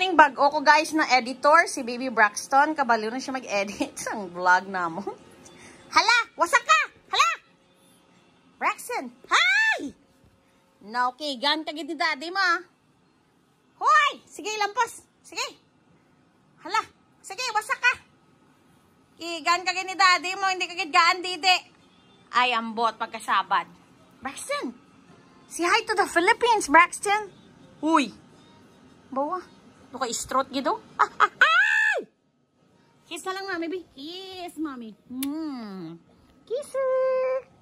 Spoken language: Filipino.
kining bago ko guys na editor, si Baby Braxton. Kabaliw na siya mag-edit ang vlog na mo. Hala! Wasak ka! Hala! Braxton! Hi! Na okay, gan ka gid ni daddy mo. Hoy! Sige, lampas. Sige. Hala! Sige, wasak ka. Kigan ka gid ni daddy mo, hindi ka gid gaan didi. Ay, ambot pagkasabad. Braxton! Say hi to the Philippines, Braxton! Uy! Bawa. Ito ka istrot gido. Ay! Kiss na lang, mami, baby. Kiss, mami. Kisser!